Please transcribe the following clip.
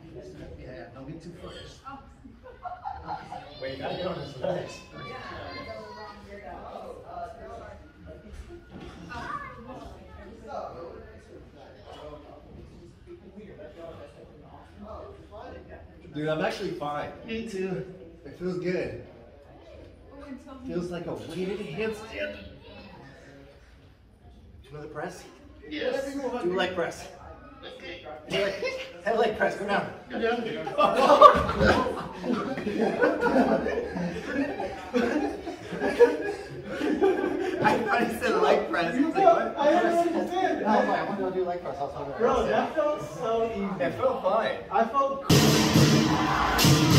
Yeah, don't get too first. Wait, you gotta get on his legs. Dude, I'm actually fine. Me too. It feels good. Feels like a weighted handstand. Another press? Yes. Do leg press. Head leg press. Go down. Go down. I thought he said leg press. You thought, I don't understand. No, I wanted to do leg press. Bro, that felt so easy. It felt fine. I felt cool.